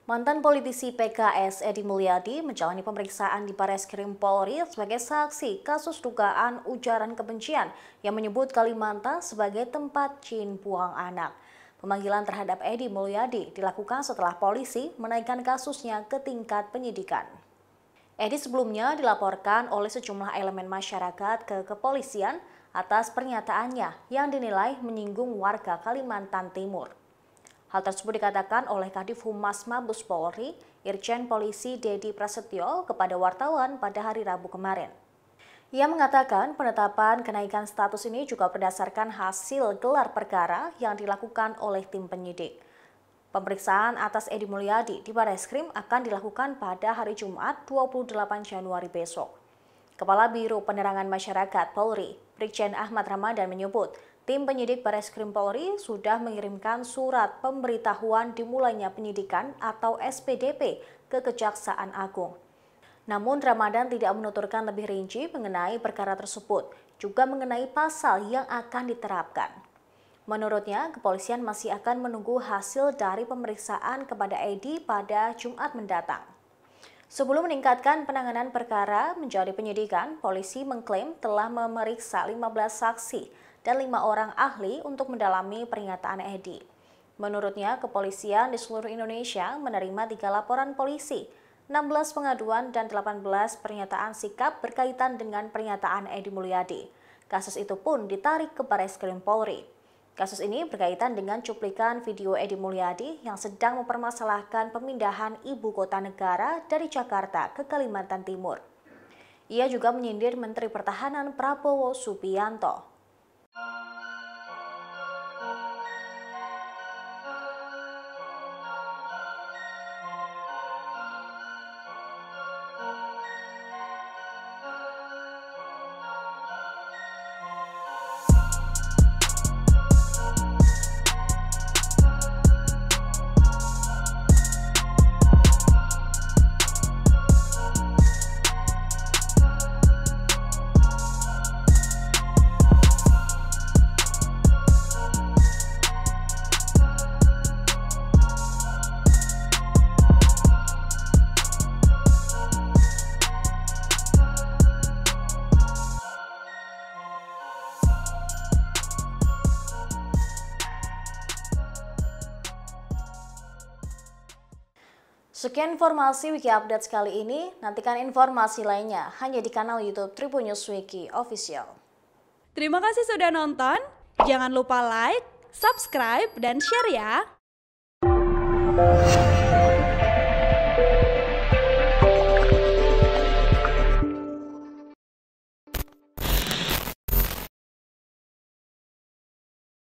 Mantan politisi PKS Edi Mulyadi menjalani pemeriksaan di Bareskrim Polri sebagai saksi kasus dugaan ujaran kebencian yang menyebut Kalimantan sebagai tempat jin buang anak. Pemanggilan terhadap Edi Mulyadi dilakukan setelah polisi menaikkan kasusnya ke tingkat penyidikan. Edi sebelumnya dilaporkan oleh sejumlah elemen masyarakat ke kepolisian atas pernyataannya yang dinilai menyinggung warga Kalimantan Timur. Hal tersebut dikatakan oleh Kadif Humas Mabes Polri, Irjen Polisi Dedi Prasetyo kepada wartawan pada hari Rabu kemarin. Ia mengatakan penetapan kenaikan status ini juga berdasarkan hasil gelar perkara yang dilakukan oleh tim penyidik. Pemeriksaan atas Edi Mulyadi di Bareskrim akan dilakukan pada hari Jumat 28 Januari besok. Kepala Biro Penerangan Masyarakat Polri, Brigjen Ahmad Ramadan menyebut, tim penyidik Bareskrim Polri sudah mengirimkan surat pemberitahuan dimulainya penyidikan atau SPDP ke Kejaksaan Agung. Namun Ramadan tidak menuturkan lebih rinci mengenai perkara tersebut, juga mengenai pasal yang akan diterapkan. Menurutnya, kepolisian masih akan menunggu hasil dari pemeriksaan kepada Edi pada Jumat mendatang. Sebelum meningkatkan penanganan perkara menjadi penyidikan, polisi mengklaim telah memeriksa 15 saksi dan 5 orang ahli untuk mendalami pernyataan Edi. Menurutnya, kepolisian di seluruh Indonesia menerima 3 laporan polisi, 16 pengaduan dan 18 pernyataan sikap berkaitan dengan pernyataan Edi Mulyadi. Kasus itu pun ditarik ke Bareskrim Polri. Kasus ini berkaitan dengan cuplikan video Edi Mulyadi yang sedang mempermasalahkan pemindahan ibu kota negara dari Jakarta ke Kalimantan Timur. Ia juga menyindir Menteri Pertahanan Prabowo Subianto. Sekian informasi Wiki Update kali ini. Nantikan informasi lainnya hanya di kanal YouTube Tribun News Wiki Official. Terima kasih sudah nonton. Jangan lupa like, subscribe, dan share ya.